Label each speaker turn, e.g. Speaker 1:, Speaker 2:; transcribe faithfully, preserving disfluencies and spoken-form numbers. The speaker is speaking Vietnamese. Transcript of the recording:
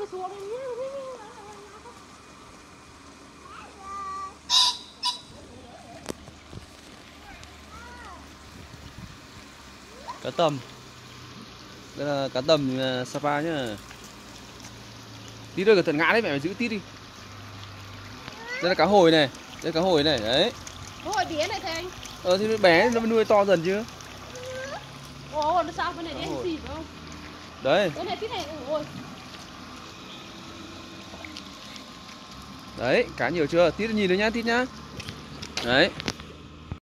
Speaker 1: Cá tầm. Đây là cá tầm Sapa nhá. Tí nữa cẩn thận ngã đấy, mẹ phải giữ tí đi. Đây là cá hồi này, đây là cá hồi này, đấy.
Speaker 2: Hồi bé này thầy anh.
Speaker 1: Ờ thì bé nó nuôi to dần chứ.
Speaker 2: Ồ, nó sao cái này đen xịt không?
Speaker 1: Đấy.
Speaker 2: Cái này tí này, ôi.
Speaker 1: Đấy, cá nhiều chưa? Tít nhìn nữa nhá, Tít nhá. Đấy.